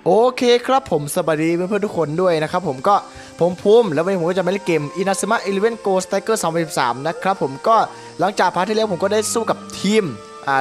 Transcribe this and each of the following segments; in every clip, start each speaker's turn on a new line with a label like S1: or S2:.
S1: โอเคครับผมสวัสดีเพื่อนๆทุกคนด้วยนะครับผมภูมิแล้ววันนี้ผมก็จะมาเล่นเกม Inazuma Eleven Go Striker 2013นะครับผมก็หลังจากพาร์ทที่แล้วผมก็ได้สู้กับทีม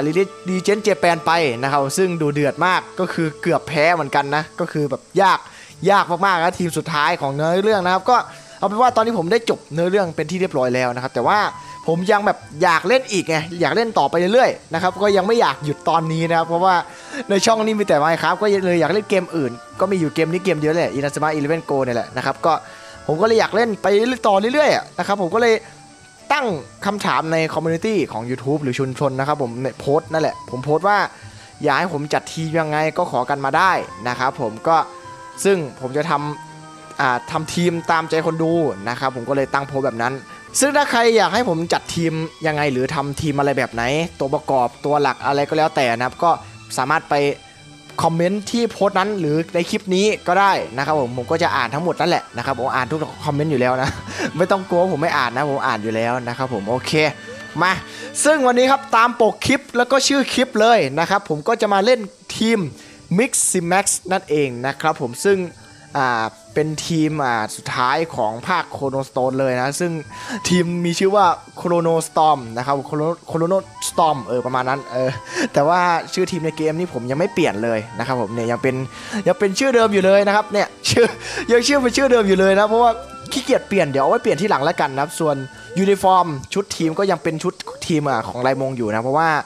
S1: Legend Japan ไปนะครับซึ่งดูเดือดมากก็คือเกือบแพ้เหมือนกันนะก็คือแบบยากมากๆนะทีมสุดท้ายของเนื้อเรื่องนะครับก็เอาเป็นว่าตอนนี้ผมได้จบเนื้อเรื่องเป็นที่เรียบร้อยแล้วนะครับแต่ว่าผมยังแบบอยากเล่นอีกไงอยากเล่นต่อไปเรื่อยๆนะครับก็ยังไม่อยากหยุดตอนนี้นะครับเพราะว่าในช่องนี้มีแต่ Minecraft ก็เลยอยากเล่นเกมอื่นก็มีอยู่เกมนี้เกมเดียวแหละ Inazuma Eleven Go เนี่ยแหละนะครับก็ผมก็เลยอยากเล่นไปต่อเรื่อยๆนะครับผมก็เลยตั้งคำถามในคอมมูนิตี้ของ YouTube หรือชุมชนนะครับผมโพสต์นั่นแหละผมโพสต์ว่าอยากให้ผมจัดทีมยังไงก็ขอกันมาได้นะครับผมก็ซึ่งผมจะทำทีมตามใจคนดูนะครับผมก็เลยตั้งโพสต์แบบนั้นซึ่งถ้าใครอยากให้ผมจัดทีมยังไงหรือทำทีมอะไรแบบไหนตัวประกอบตัวหลักอะไรก็แล้วแต่นะครับก็สามารถไปคอมเมนต์ที่โพสต์นั้นหรือในคลิปนี้ก็ได้นะครับผมก็จะอ่านทั้งหมดนั่นแหละนะครับผมอ่านทุกคอมเมนต์อยู่แล้วนะไม่ต้องกลัวผมไม่อ่านนะผมอ่านอยู่แล้วนะครับผมโอเคมาซึ่งวันนี้ครับตามปกคลิปแล้วก็ชื่อคลิปเลยนะครับผมก็จะมาเล่นทีม Miximax นั่นเองนะครับผมซึ่งเป็นทีมสุดท้ายของภาคโครโนสโตนเลยนะซึ่งทีมมีชื่อว่าโครโนสตอมนะครับโครโนสตอมประมาณนั้นแต่ว่าชื่อทีมในเกมนี่ผมยังไม่เปลี่ยนเลยนะครับผมเนี่ยยังเป็นชื่อเดิมอยู่เลยนะครับเนี่ยชื่อเป็นชื่อเดิมอยู่เลยนะเพราะว่าขี้เกียจเปลี่ยนเดี๋ยวเอาไว้เปลี่ยนที่หลังแล้วกันนะครับส่วนยูนิฟอร์มชุดทีมก็ยังเป็นชุดทีมของไรมงอยู่นะเพราะว่า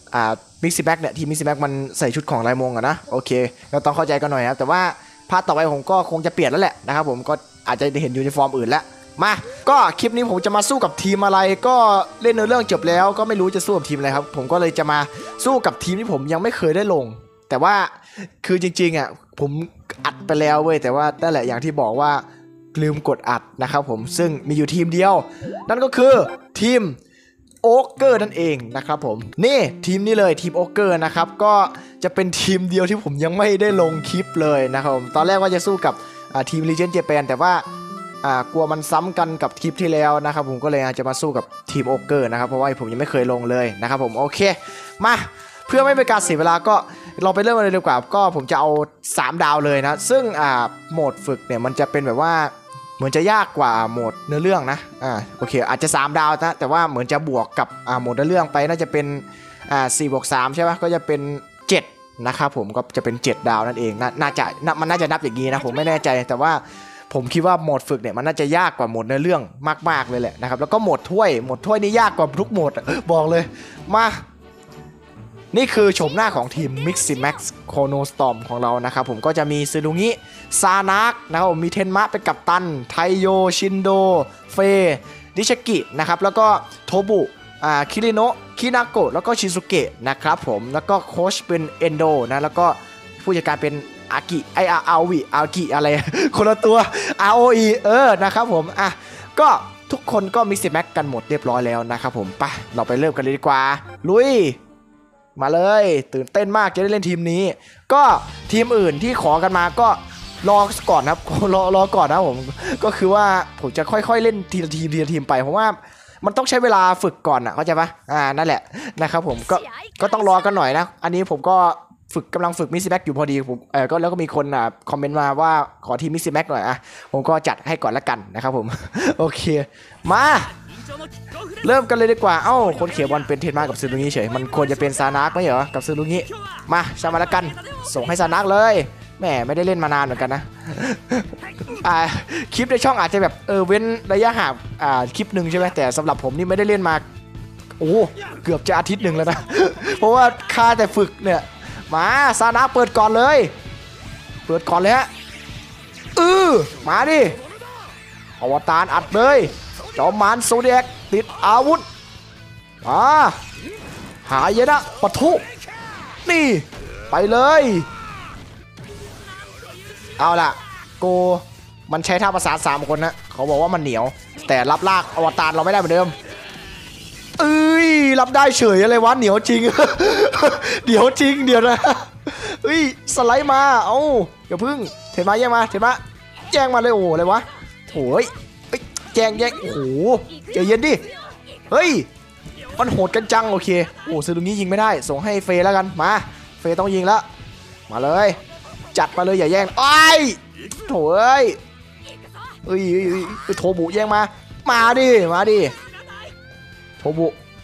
S1: Miximaxเนี่ยทีมMiximaxมันใส่ชุดของไรมงนะโอเคก็ต้องเข้าใจกันหน่อยครับแต่ว่าพาร์ทต่อไปผมก็คงจะเปลี่ยนแล้วแหละนะครับผมก็อาจจะเห็นยูนิฟอร์มอื่นแล้วมาก็คลิปนี้ผมจะมาสู้กับทีมอะไรก็เล่นเรื่องจบแล้วก็ไม่รู้จะสู้กับทีมอะไรครับผมก็เลยจะมาสู้กับทีมที่ผมยังไม่เคยได้ลงแต่ว่าคือจริงๆผมอัดไปแล้วเว้ยแต่ว่านั่นแหละอย่างที่บอกว่าลืมกดอัดนะครับผมซึ่งมีอยู่ทีมเดียวนั่นก็คือทีมโอ๊กเกอร์นั่นเองนะครับผมนี่ทีมนี้เลยทีมโอ๊กเกอร์นะครับก็จะเป็นทีมเดียวที่ผมยังไม่ได้ลงคลิปเลยนะครับผมตอนแรกว่าจะสู้กับทีม Legend Japan แต่ว่ากลัวมันซ้ำกันกับคลิปที่แล้วนะครับผมก็เลยจะมาสู้กับทีมโอ๊กเกอร์นะครับเพราะว่าผมยังไม่เคยลงเลยนะครับผมโอเคมาเพื่อไม่เป็นการเสียเวลาก็เราไปเริ่มกันเลยดีกว่าก็ผมจะเอา3ดาวเลยนะซึ่งโหมดฝึกเนี่ยมันจะเป็นแบบว่าเหมือนจะยากกว่าโหมดเนื้อเรื่องนะโอเคอาจจะ3ดาวนะแต่ว่าเหมือนจะบวกกับโหมดเนื้อเรื่องไปน่าจะเป็น4+3ใช่ไหมก็จะเป็น7นะครับผมก็จะเป็น7ดาวนั่นเองมันน่าจะนับอย่างนี้นะผมไม่แน่ใจแต่ว่าผมคิดว่าโหมดฝึกเนี่ยมันน่าจะยากกว่าโหมดเนื้อเรื่องมากๆเลยแหละนะครับแล้วก็โหมดถ้วยนี่ยากกว่าทุกโหมดบอกเลยมานี่คือโฉมหน้าของทีม Miximax Chrono Storm ของเรานะครับผมก็จะมีซึรุงิซานักนะครับผมมีเทนมะเป็นกัปตันไทโยชินโดเฟดิชกินะครับแล้วก็โทบุคิริโนะคินาโกะแล้วก็ชิซุเกะนะครับผมแล้วก็โค้ชเป็นเอนโดนะแล้วก็ผู้จัดการเป็นอากิอากิอะไรคนละตัว ROE นะครับผมก็ทุกคนก็ Miximax กันหมดเรียบร้อยแล้วนะครับผมไปเราไปเริ่มกันเลยดีกว่าลุยมาเลยตื่นเต้นมากจะได้เล่นทีมนี้ก็ทีมอื่นที่ขอกันมาก็รอก่อนครับรอก่อนนะผมก็คือว่าผมจะค่อยๆเล่นทีละทีมไปเพราะว่ามันต้องใช้เวลาฝึกก่อนเข้าใจปะนั่นแหละนะครับผมก็ต้องรอกันหน่อยนะอันนี้ผมก็กำลังฝึกMiximaxอยู่พอดีผมก็แล้วก็มีคนคอมเมนต์มาว่าขอทีมMiximaxหน่อยผมก็จัดให้ก่อนละกันนะครับผมโอเคมาเริ่มกันเลยดีกว่าคนเขียบอลเป็นเทนมากับซึรุงิเฉยมันควรจะเป็นซานักไม่เหรอกับซึรุงิมาชามาละกันส่งให้ซานักเลยแหมไม่ได้เล่นมานานเหมือนกันนะคลิปในช่องอาจจะแบบเว้นระยะห่างคลิปหนึ่งใช่ไหมแต่สำหรับผมนี่ไม่ได้เล่นมาเกือบจะอาทิตย์หนึ่งแล้วนะ เพราะว่าค่าแต่ฝึกเนี่ยมาซานักเปิดก่อนเลยฮะมาดิอวตารอัดเลยจอมมารโซเดียกติดอาวุธหายนะปะทุนี่ไปเลยเอาล่ะโกมันใช้ท่าประสาน3คนนะเขาบอกว่ามันเหนียวแต่รับลากอวตารเราไม่ได้เหมือนเดิมรับได้เฉยอะไรวะเหนียวจริง เดี๋ยวนะสไลด์มาอย่าพึ่งเทนมาแย่งมาเลยอะไรวะโถ่แย่งโอ้โหใจเย็นดิเฮ้ยมันโหดกันจังโอเคซึรุงิยิงไม่ได้ส่งให้เฟย์แล้วกันมาเฟย์ต้องยิงแล้วมาเลยจัดมาเลยอย่าแย่งไอ้โถ่เอ้ยโทบุแย่งมาดิโทบุ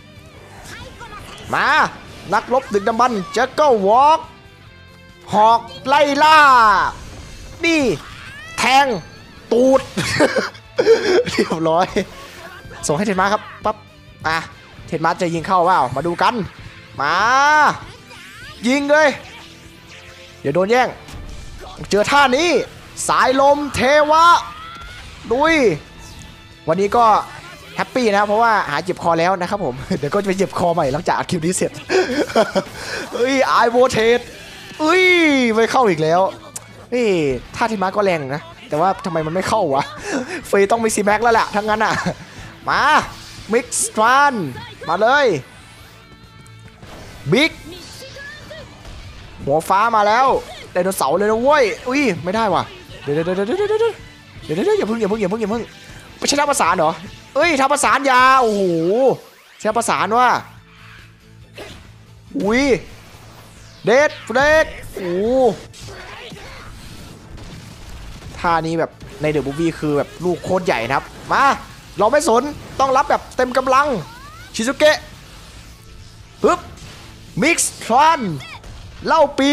S1: มานักรบดึกดำบรรพ์แจ็คเกิลวอล์กหอกไล่ล่านี่แทงตูด เรียบร้อยส่งให้เทนมาครับปั๊บเทนมาจะยิงเข้าเปล่ามาดูกันมายิงเลยอย่าโดนแย่งเจอท่านี้สายลมเทวะดุยวันนี้ก็แฮปปี้นะเพราะว่าหายเจ็บคอแล้วนะครับผม เดี๋ยวก็จะไปเจ็บคอใหม่หลังจากอัดคลิปนี้เสร็จ ไอโวเทสไม่เข้าอีกแล้วท่าที่มาก็แรงนะแต่ว่าทำไมมันไม่เข้าวะ เฟยต้องมีซีแม็กแล้วแหละทั้งนั้นอ่ะมามิกซ์ทรานมาเลยบิ๊กหัวฟ้ามาแล้วไดโนเสาร์เลยนะเว้ยไม่ได้ว่ะเดี๋ยวอย่าเพิ่งไม่ใช่ท่าประสานเหรอท่าประสานยาโอ้โหใช่ประสานว่ะเด็ดโอ้ท่านี้แบบในเดอะมูฟวี่คือแบบลูกโคตรใหญ่นะครับมาเราไม่สนต้องรับแบบเต็มกำลังชิซุเกะปึ๊บมิกซ์ทรานเล่าปี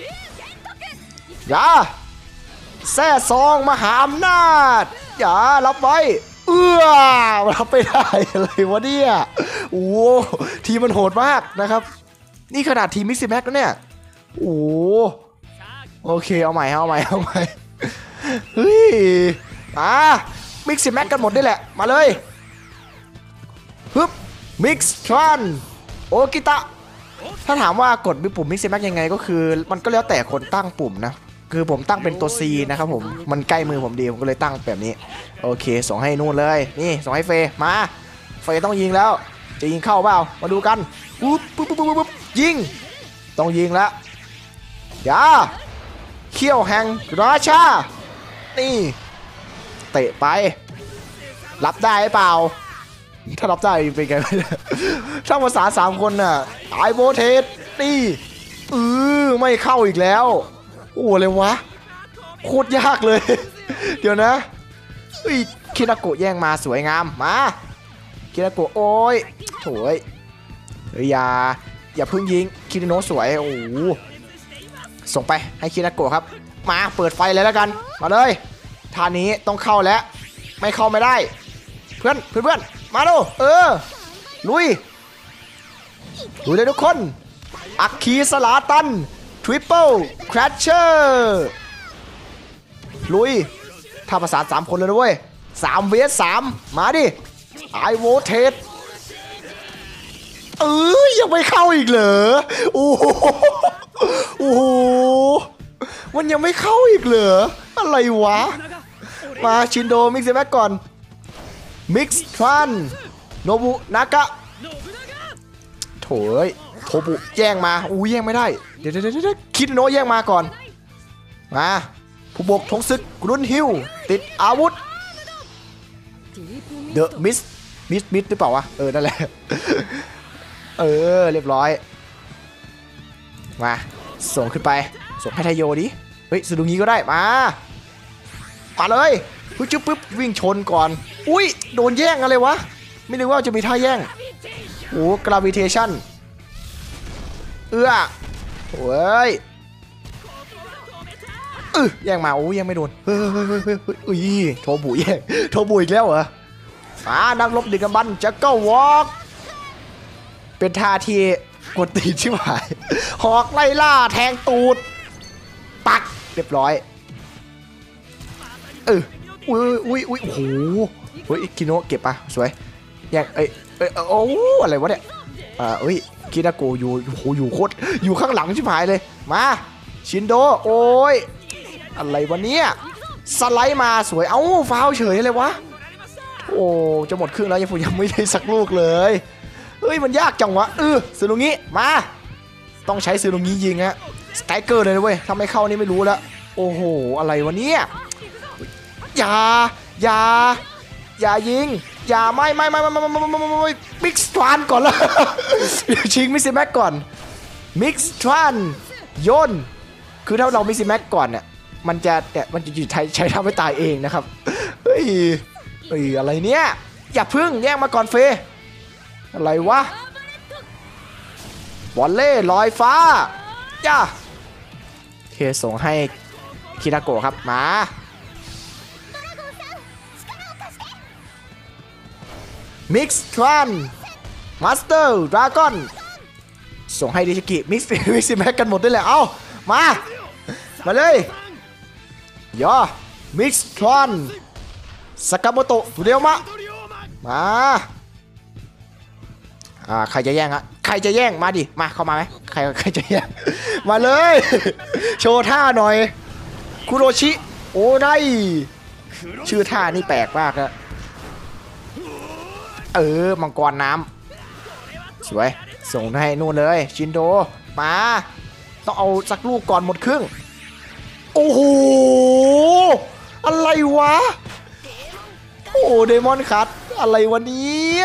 S1: อย่าแซ่ซองมหาอำนาจอย่ารับไว้รับไปได้อะไรวะเนี่ยโอ้ทีมมันโหดมากนะครับนี่ขนาดทีมมิกซ์แม็กแล้วเนี่ยโอเคเอาใหม่เฮ้ยมิกซ์แม็กกันหมดได้แหละมาเลยฮึบมิกซ์ทรานโอกิตะถ้าถามว่ากดปุ่มมิกซ์แม็กยังไงก็คือมันก็แล้วแต่คนตั้งปุ่มนะคือผมตั้งเป็นตัว C นะครับผมมันใกล้มือผมดีผมก็เลยตั้งแบบนี้โอเคส่งให้นู่นเลยนี่ส่งให้เฟย์มาเฟย์ต้องยิงแล้วจะยิงเข้าเปล่ามาดูกันปุ๊บยิงต้องยิงแล้วอย่าเขี้ยวแห่งราชานี่เตะไปรับได้เปล่าถ้ารับได้เป็นไงช่างภาษา3คนน่ะไอโบเทสนี่ไม่เข้าอีกแล้วอะไรวะโคตรยากเลย เดี๋ยวนะคินาโกะแย่งมาสวยงามมาคินาโกะโอ้ยโถยอย่าเพิ่งยิงคิริโนะสวยโอ้ส่งไปให้คินาโกะครับมาเปิดไฟเลยแล้วกันมาเลยท่านี้ต้องเข้าแล้วไม่เข้าไม่ได้เพื่อนมาดูลุยเลยทุกคนอัคคีสลาตันทริปเปิลแครชเชอร์ลุยถ้าประสาน3คนเลยนะเว้ย3 vs 3มาดิไอโวเทสยังไม่เข้าอีกเหรอโอ้โหมันยังไม่เข้าอีกเหรออะไรวะมาชินโดมิกซ์แม็กก่อนมิกซ์ทรานโนบุนากะโถยโทบุแย่งมาแย่งไม่ได้เดี๋ยวคิดโนแย่งมาก่อนมาผู้บกธงศึกกรุนฮิลติดอาวุธเดอะมิสหรือเปล่าวะนั่นแหละเรียบร้อยมาส่งขึ้นไปส่งให้ไทโยดิสุดุงี้ก็ได้มาเลยปึ๊บวิ่งชนก่อนโดนแย่งอะไรวะไม่นึกว่าจะมีท่าแย่งกราวิเทชั่นโว้ยแย่งมายังไม่โดนโทบุแย่งโทบุอีกแล้วเหรอนักรบดึกดำบรรพ์แจ็คเกิลวอล์กเป็นท่าที่กดตีชิบหายหอกไล่ล่าแทงตูดปักเรียบร้อยโอ้โหคิโนะเก็บป่ะสวยแย่งอะไรวะเนี่ยคินาโกะอยู่โคตรอยู่ข้างหลังชิบหายเลยมาชินโดโอ้ยอะไรวะเนี่ยสไลด์มาสวยฟาวเฉยเลยวะจะหมดครึ่งแล้วยังไม่ได้สักลูกเลยมันยากจังวะซึรุงิมาต้องใช้ซึรุงิยิงฮะสไตรเกอร์เลยนะเว้ยถ้าไม่เข้านี่ไม่รู้แล้วโอ้โหอะไรวะเนี่ยอย่ายิงอย่าไม่มิกซ์ทรานก่อนละชิงมิสซิแม็กก่อนมิกซ์ทรานโยนคือถ้าเรามิซิแม็กก่อนเนี่ยมันจะใช้ทำให้ตายเองนะครับเฮ้ยอะไรเนี่ยอย่าพึ่งแย่งมาก่อนเฟย์อะไรวะบอลเล่ลอยฟ้าจ้าเคส่งให้คินาโกะครับมามิกซ์ทรานมาสเตอร์ดราก้อนส่งให้ดิชิกิมิกซ์แม็กกันหมดด้วยแหละเอามาเลยย่อมิกซ์ทรอนสกาโมโตะเรียวมะมาใครจะแย่งอะใครจะแย่งมาดิมาเข้ามาไหมใครจะแย่งมาเลยโชว์ท่าหน่อยคุโรชิโอ้ได้ชื่อท่านี่แปลกมากนะมังกรน้ำสวยส่งให้นู่นเลยชินโดมาต้องเอาสักลูกก่อนหมดครึ่งโอ้โหอะไรวะโอ้เดมอนคัทอะไรวะเนี่ย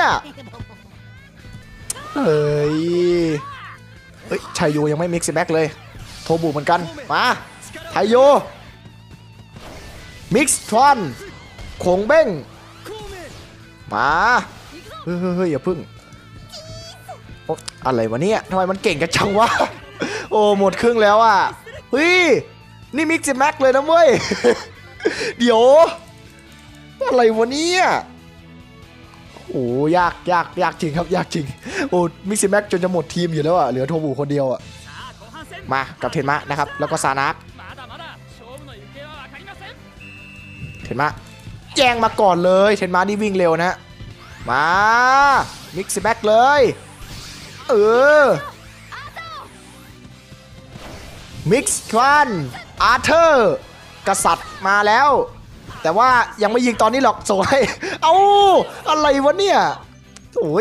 S1: เฮ้ยชัยโยยังไม่มิกซ์แบ็กเลยโทบุเหมือนกันมาชัยโยมิกซ์ทรอนโขงเบ้งมาเฮ้ยอย่าพึ่งอะไรวะเนี่ยทำไมมันเก่งกันจังวะโอ้หมดครึ่งแล้วอ่ะเฮ้ยนี่มิกซ์แม็กเลยนะเว้ยเดี๋ยวอะไรวะเนี่ยโอ้ยากจริงครับยากจริงโอ้มิกซ์แม็กจนจะหมดทีมอยู่แล้วอ่ะเหลือโทบุคนเดียวอ่ะมากับเทนมะนะครับแล้วก็ซานักเทนมะแย่งมาก่อนเลยเทนมะนี่วิ่งเร็วนะมามิกซ์แม็กเลยมิกซ์ทรานอาร์เธอร์กษัตริย์มาแล้วแต่ว่ายังไม่ยิงตอนนี้หรอกส่งให้อะไรวะเนี่ยโอ้ย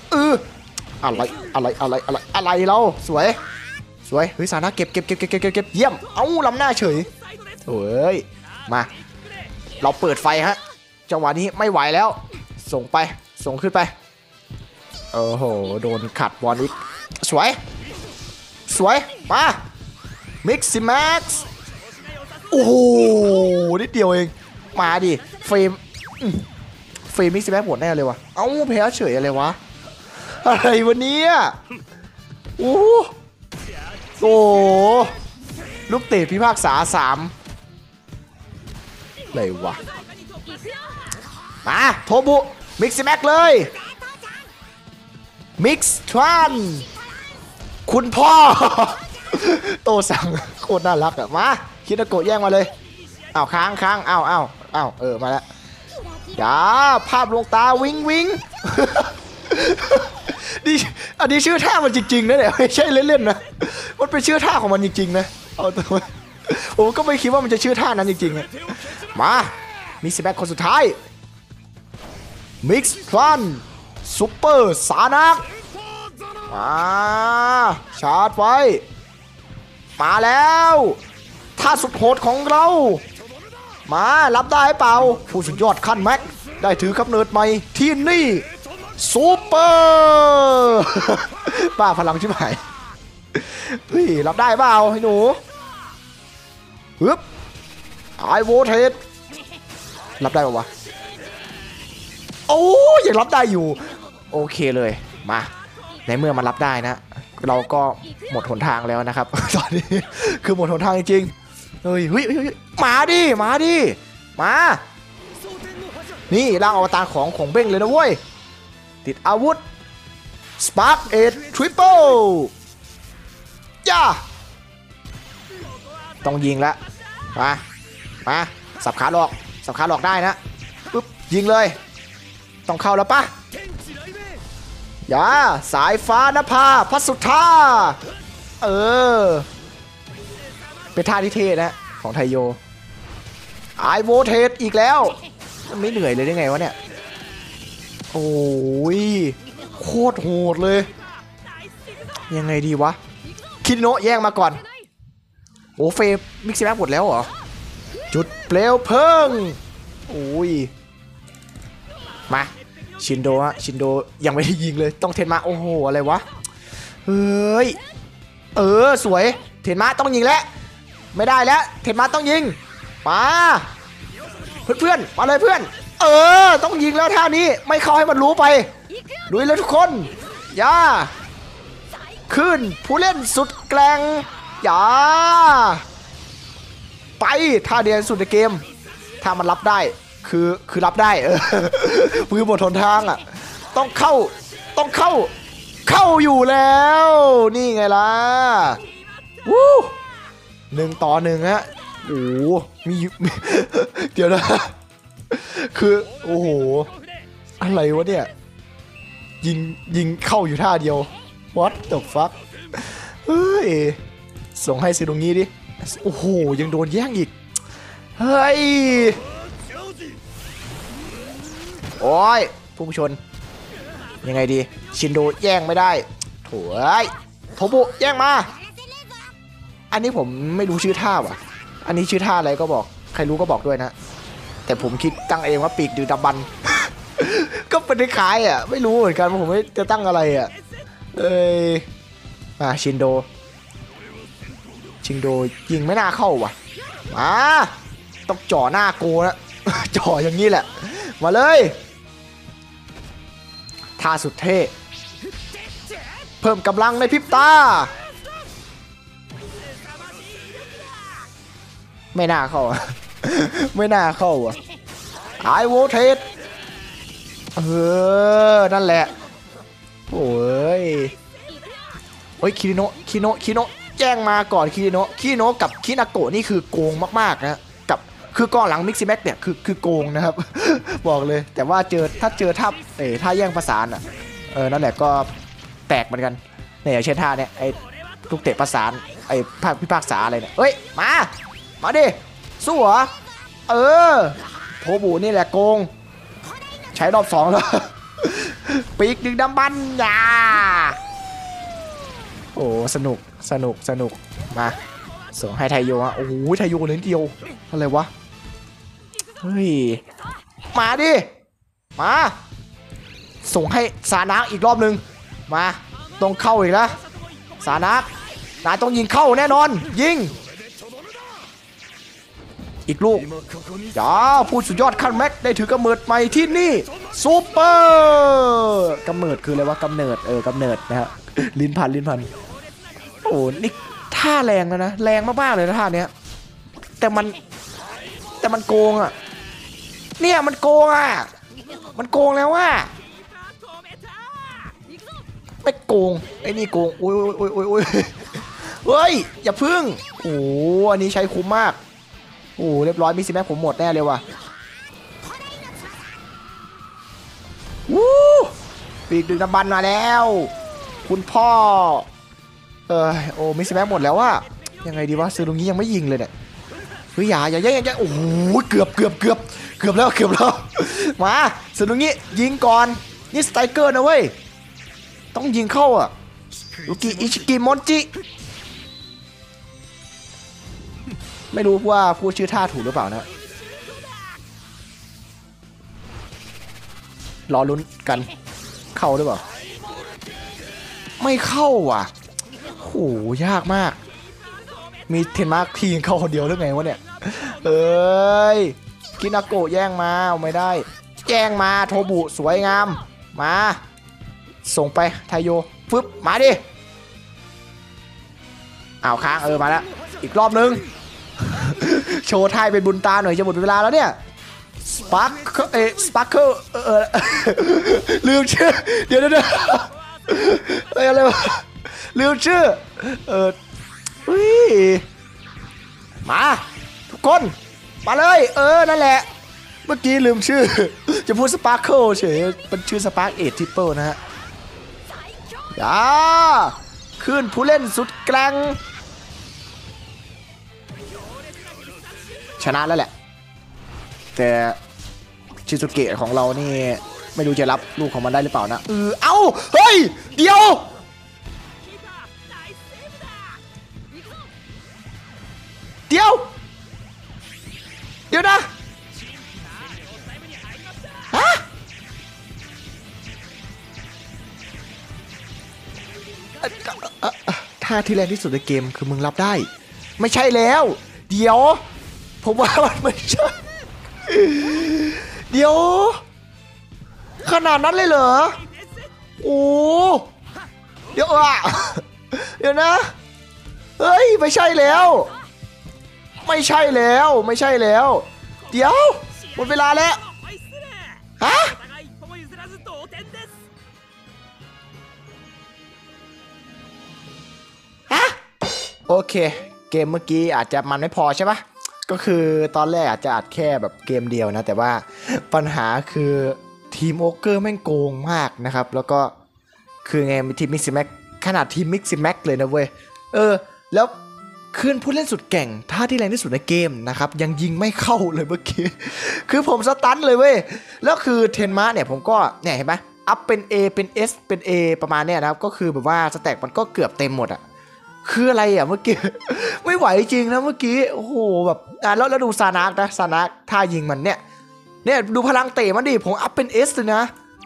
S1: อะไรเราสวยเฮ้ยสานะเก็บเยี่ยมล้ำหน้าเฉยโอ้ยมาเราเปิดไฟฮะจังหวะนี้ไม่ไหวแล้วส่งขึ้นไปโอ้โหโดนขัดบอลอีกสวยมามิกซ์แม็กซ์โอ้โหนิดเดียวเองมาดิเฟรมมิกซ์แม็กหมดแน่เลยวะแพ้เฉยอะไรวะอะไรวะเนี่ยโอ้ลูกเตะพิพากษา3อะไรวะมาโทบุมิกซ์แม็กเลยมิกซ์ทรานคุณพ่อโตสั่งโคตรน่ารักอะมาคินาโกะแย่งมาเลยค้างมาแล้วอย่าภาพลวงตาวิงนี่อันนี้ชื่อท่ามันจริงๆนะเนี่ยไม่ใช่เล่นๆนะมันเป็นชื่อท่าของมันจริงๆนะตัวผมก็ไม่คิดว่ามันจะชื่อท่านั้นจริงๆมามิกซ์แบ็คคนสุดท้ายมิกซ์ทรอนซุปเปอร์สานักชาร์จไว้มาแล้วท่าสุดโหดของเรามารับได้เปล่าผู้สุดยอดขั้นแม็กได้ถือกำเนิดใหม่ที่นี่ซูเปอร์บ้าพลังชิบหายเฮ้ยรับได้เปล่าให้หนูไอโวเทสรับได้ป่าวะยังรับได้อยู่โอเคเลยมาในเมื่อมันรับได้นะเราก็หมดหนทางแล้วนะครับตอนนี้คือหมดหนทางจริงเฮ้ยมาดินี่ร่างอวตารของเบ้งเลยนะเว้ยติดอาวุธสปาร์คเอ็ดทริปเปิลย่าต้องยิงแล้วมาสับขาหลอกได้นะปุ๊บยิงเลยต้องเข้าแล้วปะอย่าสายฟ้านภาพัสุธาเป็นท่าที่เท่นะของไทโยไอโวเทสอีกแล้วมันไม่เหนื่อยเลยได้ไงวะเนี่ยโอ้ยโคตรโหดเลยยังไงดีวะคิโนะแย่งมาก่อนโอ้เฟรมมิกซ์แม็กหมดแล้วเหรอจุดเปลวเพลิงโอ้ยมาชินโดยังไม่ได้ยิงเลยต้องเทนมาโอ้โหอะไรวะเฮ้ยสวยเทนมาต้องยิงแล้วไม่ได้แล้วเทนมาต้องยิงมาเพื่อนมาเลยเพื่อนต้องยิงแล้วท่านี้ไม่เข้าให้มันรู้ไปลุยเลยทุกคนอย่าขึ้นผู้เล่นสุดแกร่งอย่าไปท่าเดียวสุดในเกมถ้ามันรับได้คือรับได้มือบททนทางอ่ะต้องเข้าอยู่แล้วนี่ไงล่ะวู้1-1ฮะโอ้มีเดี๋ยวนะคือโอ้โหอะไรวะเนี่ยยิงเข้าอยู่ท่าเดียว what the fuck เฮ้ยส่งให้ซิตรงนี้ดิโอ้โหยังโดนแย่งอีกเฮ้ยโอ้ยพุ่งชนยังไงดีชินโดแย่งไม่ได้โถ่โทบุแย่งมาอันนี้ผมไม่รู้ชื่อท่าว่ะอันนี้ชื่อท่าอะไรก็บอกใครรู้ก็บอกด้วยนะแต่ผมคิดตั้งเองว่าปีกดือดำบัน ก็เป็นคล้ายอ่ะไม่รู้เหมือนกันว่าผมจะตั้งอะไรอ่ะมาชินโดยิงไม่น่าเข้าว่ะมาต้องจ่อหน้าโกนะ จ่ออย่างนี้แหละมาเลยท่าสุดเท่เพิ่มกำลังในพริบตาไม่น่าเข้า ไม่น่าเข้าอ่ะไอโวเทสนั่นแหละโอ้ยคิริโนะแจ้งมาก่อนคิริโนะกับคินาโกะนี่คือโกงมากๆนะกับคือกองหลังมิกซิแม็กเนี่ยคือโกงนะครับ บอกเลยแต่ว่าถ้าเจอท่าแย่งประสานอ่ะนั่นแหละก็แตกเหมือนกันเนี่ยอย่างเช่นท่าเนี่ยไอ้ลูกเตะประสานไอ้ภาคพิพากษาอะไรเนี่ยเฮ้ยมาดิสู้เหรอโทบุนี่แหละโกงใช้รอบ2แล้วปีกดึงดำบันยาโอ้สนุกมาส่งให้ไทโยฮะโอ้โหไทโยเลยเดียวอะไรวะเฮ้ยมาดิมาส่งให้ซานักอีกรอบนึงมาต้องเข้าอีกแล้วซานักนายต้องยิงเข้าแน่นอนยิงอีกลูกอย่าผู้สุดยอดขั้นแม็กได้ถือกำเนิดใหม่ที่นี่ซูเปอร์กำเนิดคืออะไรวะกำเนิดกำเนิดนะฮะลิ้นพันโอ้นี่ท่าแรงนะแรงมากๆเลยนะท่าเนี้ยแต่มันโกงอ่ะเนี่ยมันโกงอ่ะมันโกงแล้วว่ะไม่โกงไอ้นี่โกงโอ้ยเฮ้ยอย่าพึ่งโอ้อันนี้ใช้คุ้มมากโอ้เรียบร้อยมิสซิแม็กผมหมดแน่เลยว่ะวู้ปีกดึงน้ำบันมาแล้วคุณพ่อโอ้มิสซิแม็กหมดแล้วว่ะยังไงดีวะซึรุงิยังไม่ยิงเลยเนี่ยเฮ้ยอย่าโอ้โหเกือบแล้วมาซึรุงิยิงก่อนนี่สไตรเกอร์นะเว้ยต้องยิงเข้าอ่ะลูกิอิชิกิมอนจิไม่รู้ว่าพูดชื่อท่าถูกหรือเปล่านะรอลุ้นกันเข้าหรือเปล่าไม่เข้าว่ะโหยากมากมีเทนมาร์คทีเข้าคนเดียวหรือไงวะเนี่ยกินาโกะแย่งมาเอาไม่ได้แย่งมาโทบุสวยงามมาส่งไปไทโยฟึบมาดิเอาค้างมาแล้วอีกรอบนึงโชว์ไทยเป็นบุญตาหน่อยจะหมดเวลาแล้วเนี่ยสปาร์เคิลลืมชื่อเดี๋ยวอะไรวะลืมชื่อมาทุกคนมาเลยนั่นแหละเมื่อกี้ลืมชื่อจะพูดสปาร์เคิลเฉยเป็นชื่อสปาร์เอททิปเปิลนะฮะขึ้นผู้เล่นสุดแกร่งชนะแล้วแหละแต่ชิซุเกะของเรานี่ไม่รู้จะรับลูกของมันได้หรือเปล่านะเอ้าเฮ้ยเดี๋ยวนะฮะท่าที่แรงที่สุดในเกมคือมึงรับได้ไม่ใช่แล้วเดี๋ยวผมว่ามันไม่ใช่เดี๋ยวขนาดนั้นเลยเหรอโอ้เดี๋ยวเดี๋ยวนะเฮ้ยไม่ใช่แล้วไม่ใช่แล้วไม่ใช่แล้วเดี๋ยวหมดเวลาแล้วฮะโอเคเกมเมื่อกี้อาจจะมันไม่พอใช่ปะก็คือตอนแรกอาจจะอัดแค่แบบเกมเดียวนะแต่ว่าปัญหาคือทีมโอเกอร์แม่งโกงมากนะครับแล้วก็คือไงมีทีมมิกซิแม็กขนาดทีมมิกซิแม็กเลยนะเว้ยแล้วคืนผู้เล่นสุดเก่งท่าที่แรงที่สุดในเกมนะครับยังยิงไม่เข้าเลยเมื่อกี้คือผมสตันเลยเว้ยแล้วคือเทนมาเนี่ยผมก็เนี่ยเห็นไหมอัพเป็น A เป็น S เป็น A ประมาณเนี้ยนะครับก็คือแบบว่าสแต็กมันก็เกือบเต็มหมดอะคืออะไรอ่ะเมื่อกี้ ไม่ไหวจริงนะเมื่อกี้โอ้โหแบบแล้วดูซานักนะซานักท่ายิงมันเนี่ยดูพลังเตะมันดิผมอัพเป็น S เลยนะ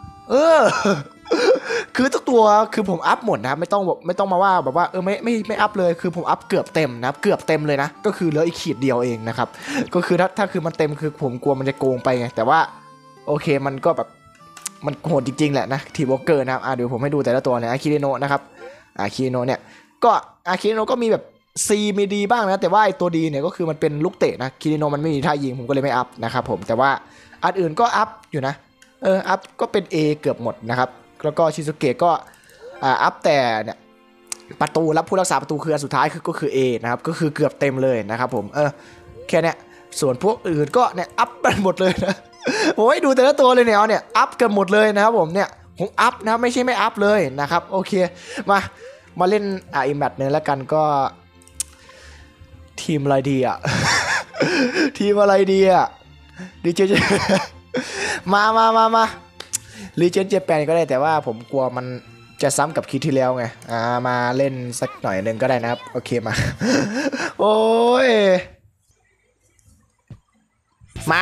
S1: คือทุกตัวคือผมอัพหมดนะไม่ต้องมาว่าแบบว่าไม่อัพเลยคือผมอัพเกือบเต็มนะเกือบเต็มเลยนะก็คือเหลืออีกขีดเดียวเองนะครับก็คือถ้าคือมันเต็มคือผมกลัวมันจะโกงไปไงแต่ว่าโอเคมันก็แบบมันโหดจริงๆแหละนะทีมวอลเกอร์นะครับเดี๋ยวผมให้ดูแต่ละตัวเนี่ยอาคิริโนะนะครับอาคิริโนะเนี่ยก็อาคิริโนะก็มีแบบซีมีดีบ้างนะแต่ว่าไอตัวดีเนี่ยก็คือมันเป็นลูกเตะนะคิริโนะมันไม่มีท่ายิงผมก็เลยไม่อัพนะครับผมแต่ว่าอันอื่นก็อัพอยู่นะอัพก็เป็น A เกือบหมดนะครับแล้วก็ชิซุเกะก็อัพแต่เนี่ยประตูรับผู้รักษาประตูคืออันสุดท้ายก็คือ A นะครับก็คือเกือบเต็มเลยนะครับผมแค่เนี้ยส่วนพวกอื่นก็เนี่ยอัพกันหมดเลยนะผมให้ดูแต่ละตัวเลยเนี่ยอัพกันหมดเลยนะครับผมเนี่ยผมอัพนะไม่ใช่ไม่อัพเลยนะครับโอเคมาเล่นอีแมตช์นึงแล้วกันก็ทีมอะไรดีอ่ะ ทีมอะไรดีอ่ะดีเจมาลีเจนเจแปนก็ได้แต่ว่าผมกลัวมันจะซ้ำกับคลิปที่แล้วไงมาเล่นสักหน่อยหนึ่งก็ได้นะครับโอเคมา โอ้ยมา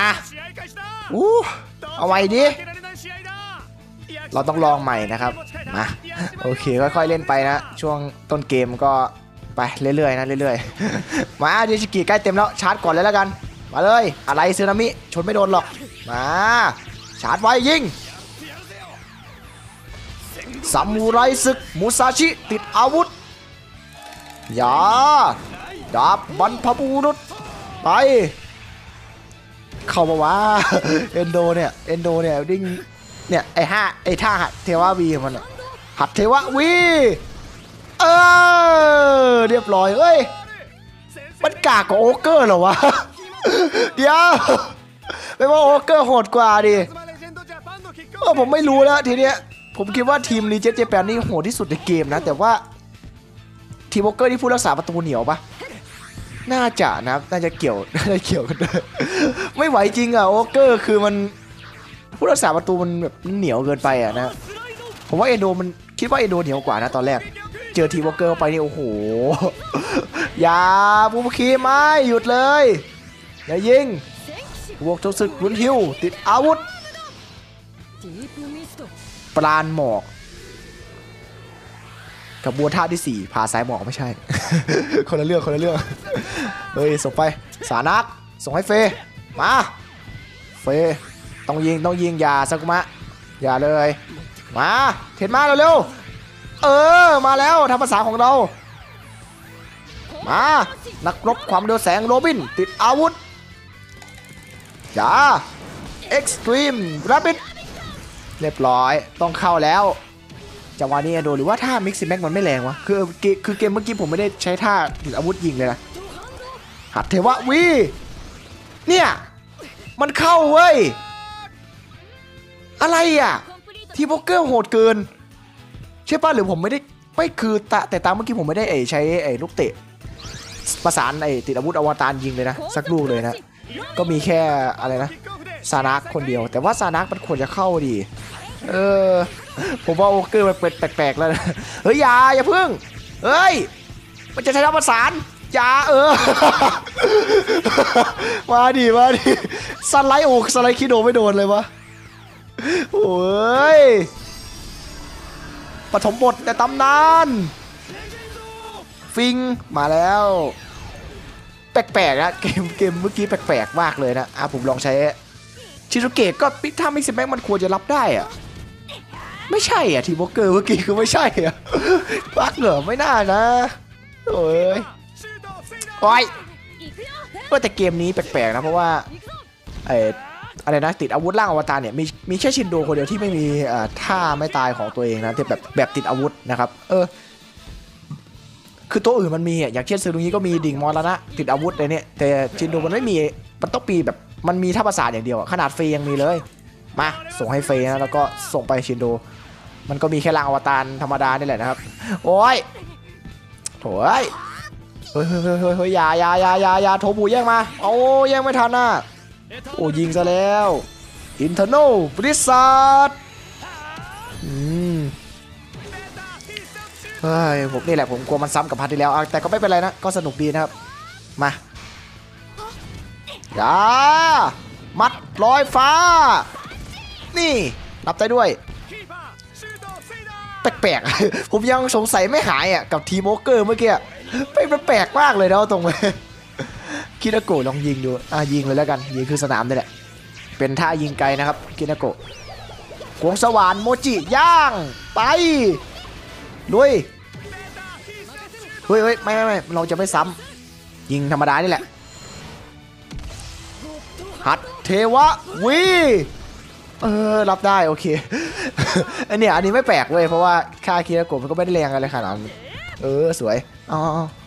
S1: เอาไว้ดิเราต้องลองใหม่นะครับมาโอเคค่อยๆเล่นไปนะช่วงต้นเกมก็ไปเรื่อยๆนะเรื่อยๆมาเดชิกิใกล้เต็มแล้วชาร์จก่อนเลยแล้วกันมาเลยอะไรซึนามิชนไม่โดนหรอกมาชาร์จไว้ยิงซามูไรศึกมุซาชิติดอาวุธอย่าดาบบรรพบุรุษไปเข้ามาว่าเอนโดเนี่ยดิ้งเนี่ยไอ้ท่าหัดเทวะวีของมันหัดเทวะวีเรียบร้อยเอ้ยมันกากกว่าโอเกอร์เหรอวะเดี๋ยวไม่ว่าโอเกอร์โหดกว่าดิผมไม่รู้แล้วทีเนี้ยผมคิดว่าทีมลีเจนเจแปนนี่โหดที่สุดในเกมนะแต่ว่าทีมโอเกอร์ที่ผู้รักษาประตูเหนียวปะน่าจะนะน่าจะเกี่ยวกันด้วยไม่ไหวจริงอ่ะโอเกอร์คือมันผู้รักษาประตูมันแบบเหนียวเกินไปอ่ะนะผมว่าเอนโดมันคิดว่าเอนโดเหนียวกว่านะตอนแรกเจอทีมโอเกอร์ไปนี่โอ้โหอย่าบูมคีไม่หยุดเลยอย่ายิงบวกโจสึกรุนฮิวติดอาวุธปราณหมอกกับบัวท่าที่4พาสายหมอกไม่ใช่ คนละเรื่องเฮ้ยส่งไปสานักส่งให้เฟมาเฟต้องยิงอย่าซากุมะอย่าเลยมาเทนมาเร็วมาแล้วทำภาษาของเรามานักรบความเร็วแสงโรบินติดอาวุธอย่าเอ็กซ์ตรีมรับบิทเรียบร้อยต้องเข้าแล้วจังหวะนี้โดนหรือว่าท่ามิกซ์แม็กมันไม่แรงวะคือเกมเมื่อกี้ผมไม่ได้ใช้ท่าถืออาวุธยิงเลยนะหัดเทวะวีเนี่ยมันเข้าเว้ยอะไรอ่ะทีโบเกอร์โหดเกินใช่ป่ะหรือผมไม่คือแต่ตามเมื่อกี้ผมไม่ได้ใช้ลูกเตะประสานติดอาวุธอวตารยิงเลยนะสักลูกเลยนะก็มีแค่อะไรนะซานักคนเดียวแต่ว่าซานักมันควรจะเข้าดีผมว่าโอเกอร์มันเป็นแปลกๆแล้วนะเฮ้ยอย่าพึ่งเฮ้ยมันจะใช้ทัพประสานอย่ามาดิสไลด์อกสไลด์คิโดไม่โดนเลยวะโอ้ยปฐมบทแต่ตำนานฟิงมาแล้วแปลกๆนะเกมเมื่อกี้แปลกๆมากเลยนะผมลองใช้ชิซุเกะก็ถ้ามิกซ์แม็กมันควรจะรับได้อะไม่ใช่อ่ะทีโบเกอร์เมื่อกี้คือไม่ใช่อ่ะบักเหรอไม่น่านะโอ้ยก็แต่เกมนี้แปลกๆนะเพราะว่าอะไรนะติดอาวุธร่างอวตารเนี่ยมีแค่ชินโดคนเดียวที่ไม่มีท่าไม่ตายของตัวเองนะที่แบบติดอาวุธนะครับคือตัวอื่นมันมีอย่างเช่นซึรุงิก็มีดิ่งมรณะติดอาวุธเลยเนี่ยแต่ชินโดมันไม่มีมันต้องปีแบบมันมีท่าประสาทอย่างเดียวขนาดเฟยยังมีเลยมาส่งให้เฟยนะแล้วก็ส่งไปชินโดมันก็มีแค่ร่างอวตารธรรมดานี่แหละนะครับโอ้ยโถ่เฮ้ยอย่าโถบูแย่งมาโอ้แย่งไม่ทันนะโอ้ยิงซะแล้วอินเทอร์โนบริษัทเฮ้ยผมนี่แหละผมกลัวมันซ้ำกับพาร์ทที่แล้วแต่ก็ไม่เป็นไรนะก็สนุกดีนะครับมาอย่ามัดลอยฟ้านี่รับได้ด้วยแปลกๆผมยังสงสัยไม่หายกับทีโมเกอร์เมื่อกี้เป็นแปลกมากเลยนะตรงไปคินาโกะลองยิงดูยิงเลยแล้วกันยิงคือสนามนี่แหละเป็นท่ายิงไกลนะครับคินาโกะกวงสวรรค์โมจิย่างไปลุยเฮ้ยไม่เราจะไม่ซ้ำยิงธรรมดานี่แหละหัดเทวะวีรับได้โอเคอันนี้ไม่แปลกเว้ยเพราะว่าค่าคินาโกะมันก็ไม่ได้แรงอะไรขนาดนั้นสวยเอา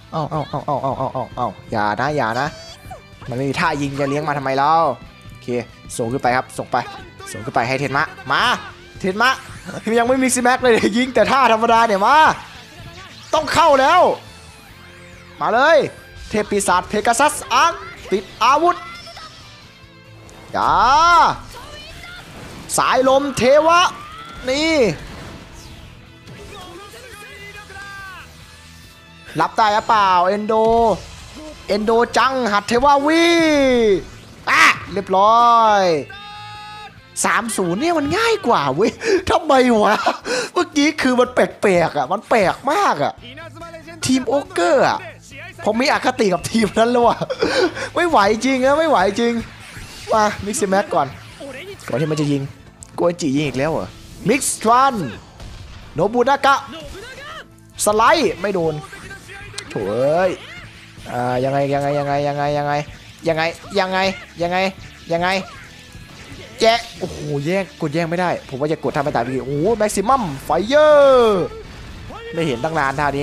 S1: อย่านะมันไม่มีท่ายิงจะเลี้ยงมาทำไมเล่าโอเคส่งขึ้นไปครับส่งขึ้นไปให้เทนมะมาเทนมะยังไม่มีซิแม็กเลยยิงแต่ท่าธรรมดาเนี่ยมาต้องเข้าแล้วมาเลยเทพปีศาจเพกาซัสอังติดอาวุธอย่าสายลมเทวะนี่รับได้หรือเปล่าเอนโดจังหัดเทวาวีเรียบร้อย30เนี่ยมันง่ายกว่าเว้ยทำไมวะเมื่อกี้คือมันแปลกมันแปลกมากทีมโอเกอร์ผมมีอคติกับทีมนั้นเลยว่ะไม่ไหวจริงไม่ไหวจริงมามิกซ์แม็กก่อนที่มันจะยิงโกจิยิงอีกแล้วเหรอมิกซ์ทรันโนบุนากะสไลด์ไม่โดนโถ่ยังไงแย่โอ้โหกดแย่งไม่ได้ผมว่าจะกดทำไม่ตายพี่โอ้แม็กซิมัมไฟเยอร์ไม่เห็นตั้งนานท่านี้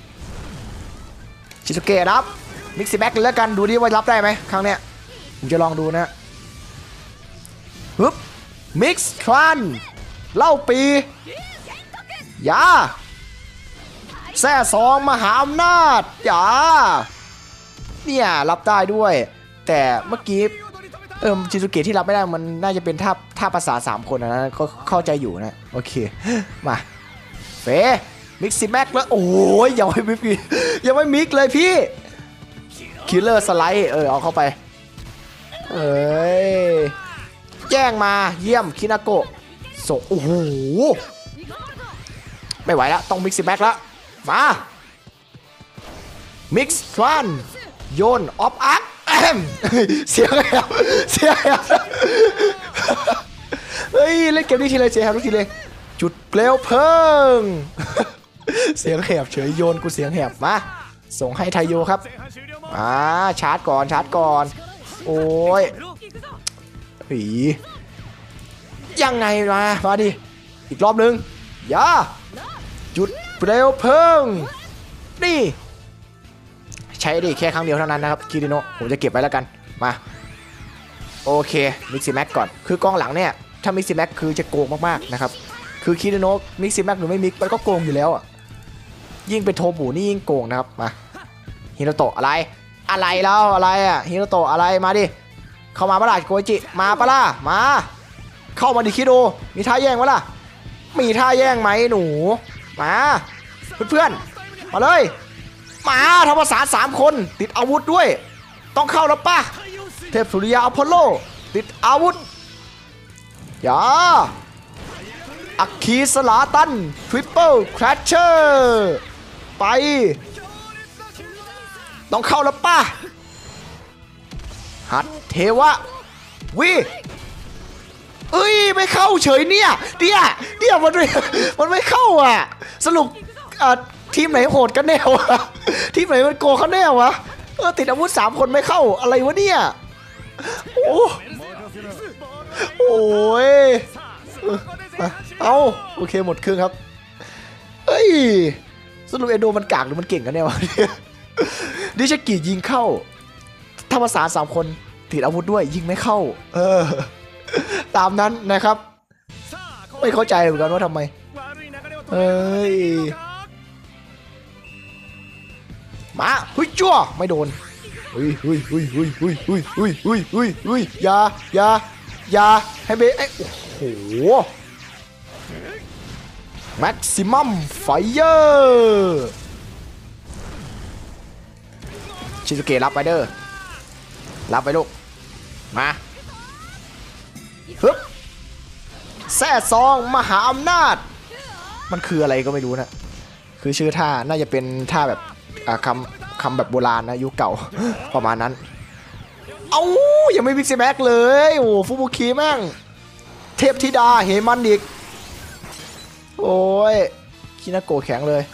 S1: ชิซุเกะรับมิกซ์แบ็กแล้วกันดูดิว่ารับได้ไหมครั้งเนี้ยผมจะลองดูนะฮึบมิกซ์ทรันเล่าปียาแซ่ซองมหาอำนาจอย่าเนี่ยรับได้ด้วยแต่เมื่อกี้ชิซุเกะที่รับไม่ได้มันน่าจะเป็นท่าภาษา3คนนะก็เข้าใจอยู่นะโอเคมาเฟมิกซ์แม็กแล้วโอ้ยยังไม่มิกเลยพี่คิลเลอร์สไลด์เอาเข้าไปแจ้งมาเยี่ยมคินาโกะส่งโอ้โหไม่ไหวแล้วต้องมิกซ์แม็กแล้วมามิกซ์ทรันโยนออฟอาร์คเสียงเฮ้ยเล่นเกมนี้ทีไรเสียงทุกทีเลยจุดเปลวเพลิงเสียงแหบเฉยโยนกูเสียงแหบมาส่งให้ไทโยครับชาร์จก่อนโอ้ยผียังไงมาดิอีกรอบนึงอย่าจุดเปลวเพลิงนี่ใช้ได้แค่ครั้งเดียวเท่านั้นนะครับคิริโนะผมจะเก็บไว้แล้วกันมาโอเคมิกซิแม็กก่อนคือกองหลังเนี่ยถ้ามิกซิแม็กคือจะโกงมากๆนะครับคือคิริโนะมิกซิแม็กหรือไม่มิกมันก็โกงอยู่แล้วยิ่งเป็นโทบูนี่ยิ่งโกงนะครับมาฮิโนโตะอะไรแล้วอะไรฮิโนโตะอะไรมาดิเข้ามาปะล่ะโกจิมาปะล่ะมาเข้ามาดิคิโดมีท่าแย่งปะล่ะมีท่าแย่งไหมหนูมาเพื่อนมาเลยมาธรรมศาสตร์3คนติดอาวุธด้วยต้องเข้าแล้วป่ะเทพสุริยาอพอลโลติดอาวุธอย่าอัคคีสลาตันทริปเปิลแครชเชอร์ไปต้องเข้าแล้วป่ะหัดเทวะวิเอ้ยไม่เข้าเฉยเนี่ยมันไม่เข้าอ่ะสรุปทีมไหนโหดกันแน่วะทีมไหนมันโกงเขาแน่วะติดอาวุธ3คนไม่เข้าอะไรวะเนี่ยโอ้ยเอาโอเคหมดครึ่งครับเอ้ยสรุปเอโดมันกากหรือมันเก่งกันแน่วะดิชกิยิงเข้าธรรมศาสตร์3คนติดอาวุธด้วยยิงไม่เข้าตามนั้นนะครับไม่เข้าใจเหมือนกันว่าทำไมเอ้ยมาเฮ้ยจ้วไม่โดนเฮ้ยอย่าให้เบะโอ้โหแม็กซิมัมไฟเยอร์ชิซุเกะรับไปเด้อรับไปลูกมาฮึบแซ่ซองมหาอำนาจมันคืออะไรก็ไม่รู้นะคือชื่อท่าน่าจะเป็นท่าแบบคำแบบโบราณนะยุคเก่าประมาณนั้นเอ้ายังไม่บิ๊กซีแม็กเลยโอ้ฟูบุคิแม่งเทพธิดาเฮมันอีกโอ้ยคินาโกะแข็งเลย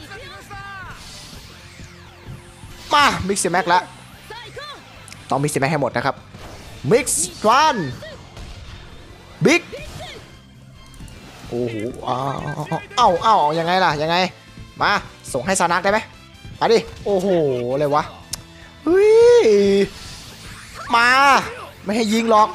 S1: มาบิ๊กซีแม็กแล้วต้องบิ๊กซีแม็กให้หมดนะครับมิกซ์วันบิ๊กโอ้โหเอายังไงล่ะยังไงมาส่งให้ซานักได้ไหมมาดิโอ้โหอะไรวะเฮ้ยมาไม่ให้ยิงหรอก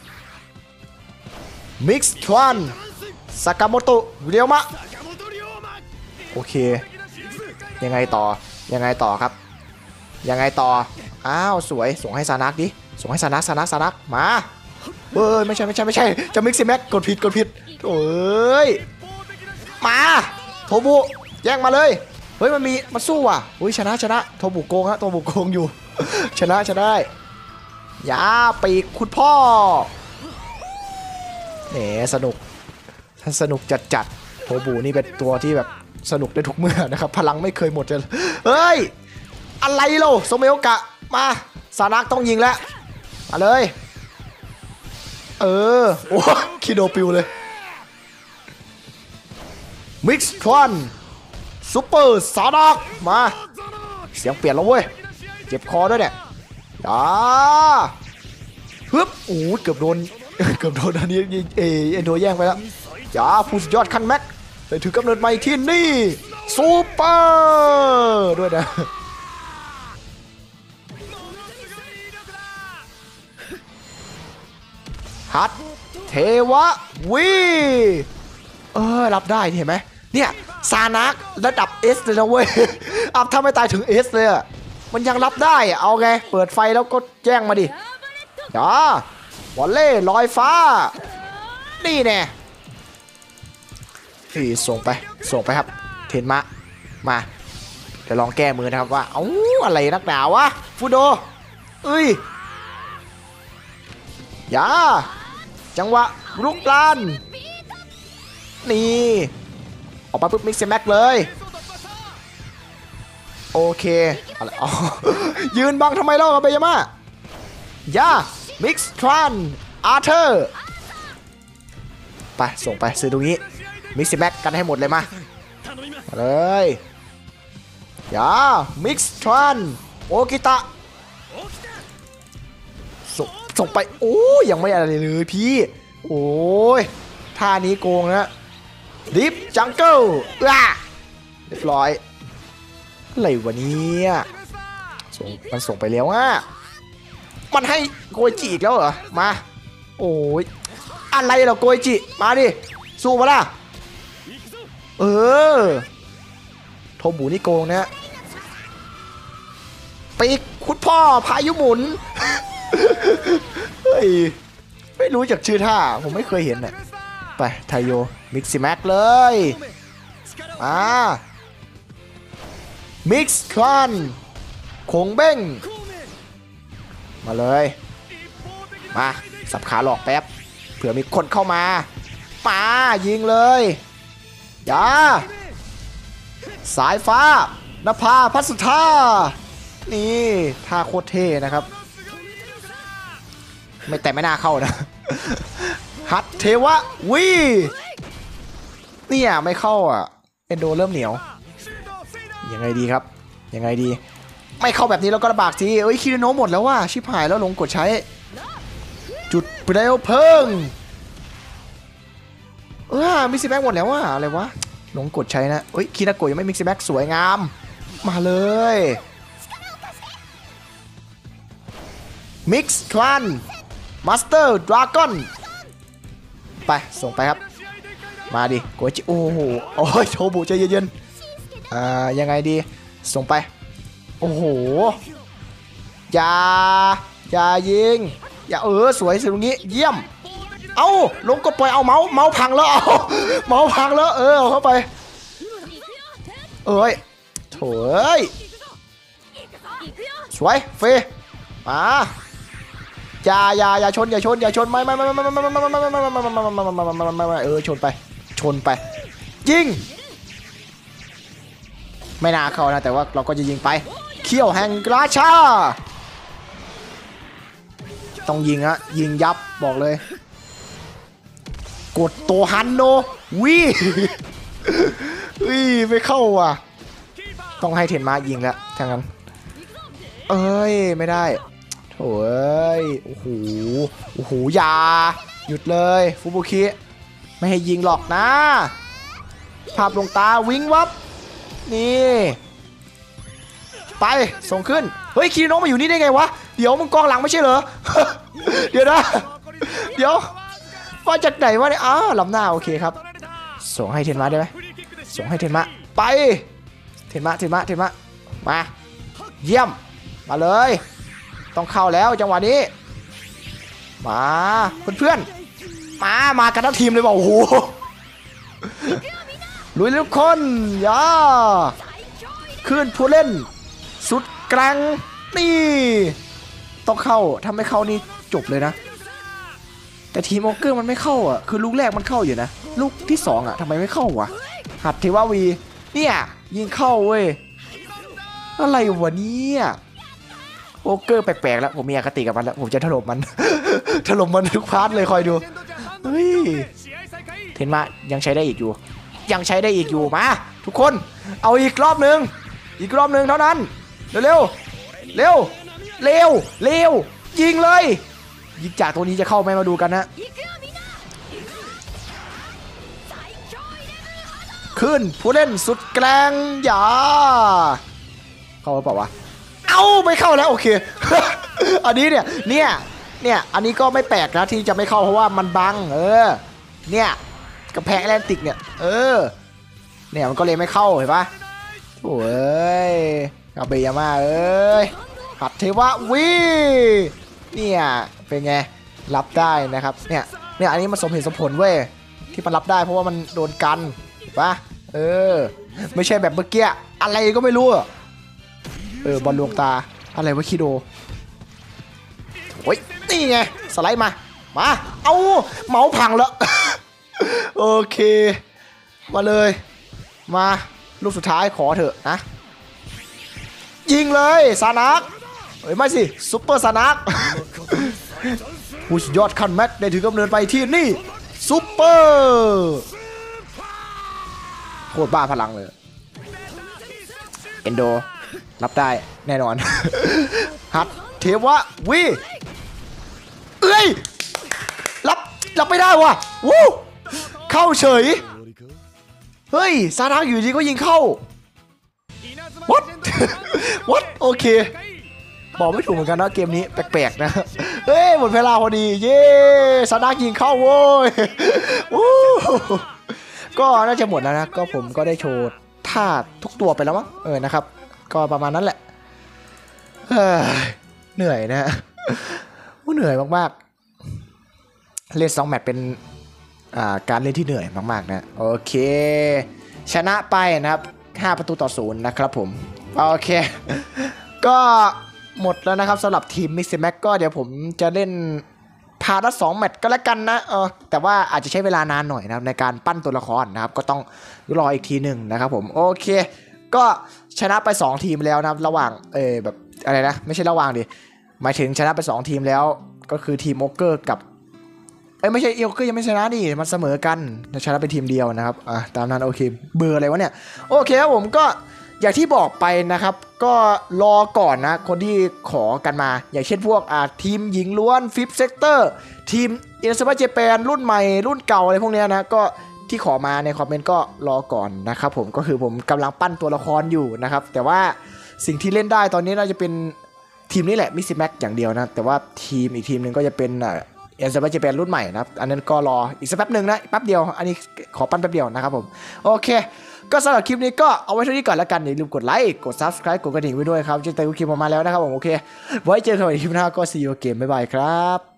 S1: มิกซ์วันสากาโมโตะเรียวมะโอเคยังไงต่อครับยังไงต่ออ้าวสวยส่งให้ซานักดิส่งให้ซานักมาไม่ใช่จะมิกซ์แม็กกดผิดโอ้ยมาโทบุแย่งมาเลยเฮ้ยมันสู้ว่ะเฮ้ยชนะโทบุโกงฮะโทบุโกงอยู่ ชนะได้อย่าปีกคุณพ่อแหมสนุกจัดโทบุนี่เป็นตัวที่แบบสนุกได้ทุกเมื่อนะครับพลังไม่เคยหมดเลยเฮ้ยอะไรโลโซเมโอกะมาซานักต้องยิงแล้วมาเลยโอ้คิโดปิวเลยมิกซ์ทวันซูเปอร์ซานักมาเสียงเปลี่ยนแล้วเว้ยเจ็บคอด้วยเนี่ยฮึบโอ้เกือบโดนอันนี้เอ็นโดแย่งไปแล้วผู้สุดยอดคันแม็กได้ถือกำเนิดใหม่ที่นี่ซูเปอร์ด้วยนะฮัตเทวะวีรับได้เห็นไหมเนี่ยซานักระดับ S เลยนะเว้ยถ้าไม่ตายถึง S เลยอะมันยังรับได้เอาไงเปิดไฟแล้วก็แจ้งมาดิวอลเล่ลอยฟ้านี่แน่ส่งไปครับเทนมาเดี๋ยวลองแก้มือนะครับว่าอะไรนักหนาวะฟูโดจังหวะลุกลานนี่ออกมาปุ๊บมิกซ์แม็กเลยโอเคอะไรยืนบังทำไมเล่าเบยาม่ามิกซ์ทรานอาร์เธอร์ไปส่งไปซื้อตรงนี้มิกซ์แม็กกันให้หมดเลยมาเลยมิกซ์ทรานโอกิตะส่งไปยังไม่อะไรเลยพี่โอ้ยท่านี้โกงนะดิฟจังเกิลเรียบร้อยอะไรวะเนี่ยมันส่งไปแล้วมันให้โกยจิอีกแล้วเหรอมาโอ้ยอะไรเหรอโกยจิมาดิสู้มาล่ะโทบูนี่โกงนะปีกคุณพ่อพายุหมุนเฮ้ยไม่รู้จักชื่อท่าผมไม่เคยเห็นน่ะไปไทโยมิกซ์แม็กเลยมิกซ์ควันคงเบ้งมาเลยมาสับขาหลอกแป๊บเผื่อมีคนเข้ามายิงเลยสายฟ้านภาพัสธานี่ท่าโคตรเท่นะครับแต่ไม่น่าเข้านะฮัตเทวะวีเนี่ยไม่เข้าอ่ะเอนโดเริ่มเหนียวยังไงดีครับยังไงดีไม่เข้าแบบนี้แล้วก็ลำบากทีเอ้ยคิริโนะหมดแล้วว่าชิบหายแล้วลงกดใช้จุดเปลวเพลิงมิกซิแบ็กหมดแล้วว่าอะไรวะลงกดใช้นะเอ้ยคินาโกะยังไม่มิกซิแบ็กสวยงามมาเลยมิกซ์คลันมาสเตอร์ดราก้อนไปส่งไปครับมาดิโกจิโอ้โหโอ้ยโชบุใจเย็นๆยังไงดีส่งไปโอ้โหอย่ายิงอย่าสวยสิตรงนี้เยี่ยมเอาลงกดปล่อยเอาเมาส์พังแล้วเอาเมาส์พังแล้วเอาเข้าไปโถ่สวยเฟมาอย่าชนไม่ชนไปยิงไม่น่าเข้านะแต่ว่าเราก็จะยิงไปเขี้ยวแห่งราชาต้องยิงยิงยับบอกเลยกดโตฮันโนวิไม่เข้าว่ะต้องให้เทนมายิงแล้วทั้งนั้นไม่ได้โถ่โอ้โหอย่าหยุดเลยฟูบุคิไม่ให้ยิงหรอกนะภาพลงตาวิงวับนี่ไปส่งขึ้นเฮ้ยคิริโนะมาอยู่นี่ได้ไงวะเดี๋ยวมึงกองหลังไม่ใช่เหรอ เดี๋ยวนะเดี๋ยวมาจากไหนวะเนี่ยลำหน้าโอเคครับส่งให้เทนมาได้ไหมส่งให้เทนมาไปเทนมามาเยี่ยมมาเลยต้องเข้าแล้วจังหวะนี้มาเพื่อนมากันทั้งทีมเลยบอกโอ้โหลุยทุกคนย่าขึ้นผู้เล่นสุดกลางนี่ต้องเข้าถ้าไม่เข้านี่จบเลยนะแต่ทีมโอเกอร์มันไม่เข้าคือลูกแรกมันเข้าอยู่นะลูกที่2ทำไมไม่เข้าวะหัดเทวาวีเนี่ยยิงเข้าเว้ยอะไรวะเนี่ยโอเกอร์แปลกๆแล้วผมมีอคติกับมันแล้วผมจะถล่มมัน ถล่มมันทุกพาร์ทเลยคอยดูเฮ้ยเทนมายังใช้ได้อีกอยู่มาทุกคนเอาอีกรอบหนึ่งเท่านั้นเร็วยิงเลยยิงจากตัวนี้จะเข้าไหมมาดูกันนะขึ้นผู้เล่นสุดแกร่งอย่าเข้าเปล่าวะเอาไม่เข้าแล้วโอเค อันนี้เนี่ยอันนี้ก็ไม่แปลกนะที่จะไม่เข้าเพราะว่ามันบังเนี่ยกระแพงแอตแลนติกเนี่ยเนี่ยมันก็เลยไม่เข้าเห็นปะโอ้ยกาเบยาม่าหัดเทวะวีเนี่ยเป็นไงรับได้นะครับเนี่ยอันนี้มันสมเหตุสมผลเว้ยที่มันรับได้เพราะว่ามันโดนกันเห็นปะไม่ใช่แบบเมื่อกี้อะไรก็ไม่รู้บอลลวงตาอะไรวะคิโดโอ้ยนี่ไงสไลด์มาเอาเมาส์พังแล้ว โอเคมาเลยมาลูกสุดท้ายขอเถอะนะยิงเลยซานักไม่สิซุปเปอร์ซานัก ผู้ยอดขั้นแม็กได้ถือกำเนิดไปที่นี่ซุปเปอร์โคตรบ้าพลังเลยเอนโดรับได้แน่นอน ฮัตเทวะวีรับไม่ได้ว่ะวู้เข้าเฉยเฮ้ยซาดักอยู่ดีก็ยิงเข้า what โอเคบอกไม่ถูกเหมือนกันนะเกมนี้แปลกๆนะเฮ้ยหมดเวลาพอดีเย้ซาดักยิงเข้าโว้ยก็น่าจะหมดแล้วนะก็ผมก็ได้โชว์ท่าทุกตัวไปแล้วมั้งนะครับก็ประมาณนั้นแหละเหนื่อยนะเหนื่อยมากๆเล่น2 แมตช์เป็นการเล่นที่เหนื่อยมากๆนะโอเคชนะไปนะครับ5-0นะครับผมโอเคก็หมดแล้วนะครับสำหรับทีมมิกซ์แม็กก็เดี๋ยวผมจะเล่นพาร์ทละ2 แมตช์ก็แล้วกันนะแต่ว่าอาจจะใช้เวลานานหน่อยนะครับในการปั้นตัวละครนะครับก็ต้องรออีกทีหนึ่งนะครับผมโอเคก็ชนะไป2 ทีมแล้วนะครับระหว่างแบบอะไรนะไม่ใช่ระหว่างดิหมายถึงชนะไป2 ทีมแล้วก็คือทีมโอเกอร์กับไม่ใช่โอเกอร์ยังไม่ชนะดิมันเสมอกันชนะเป็นทีมเดียวนะครับตามนั้นโอเคเบอร์อะไรวะเนี่ยโอเคครับผมก็อย่างที่บอกไปนะครับก็รอก่อนนะคนที่ขอกันมาอย่างเช่นพวกทีมหญิงล้วนฟิปเซกเตอร์ทีมอินสปาเจแปนรุ่นใหม่รุ่นเก่าอะไรพวกเนี้ยนะก็ที่ขอมาในคอมเมนต์ก็รอก่อนนะครับผมก็คือผมกำลังปั้นตัวละครอยู่นะครับแต่ว่าสิ่งที่เล่นได้ตอนนี้น่าจะเป็นทีมนี้แหละมิสซิแม็กอย่างเดียวนะแต่ว่าทีมอีกทีมหนึ่งก็จะเป็นเอ็นสปาเจแปนรุ่นใหม่นะครับอันนั้นก็รออีกสักแป๊บหนึ่งนะแป๊บเดียวอันนี้ขอปั้นแป๊บเดียวนะครับผมโอเคก็สำหรับคลิปนี้ก็เอาไว้เท่านี้ก่อนแล้วกันอย่าลืมกดไลค์กด Subscribe กดกระดิ่งไว้ด้วยครับจะได้คลิปออกมาแล้วนะครับผมโอเคไว้เจอกันใหม่ในคลิปหน้าก็ see you again บ๊ายบายครับ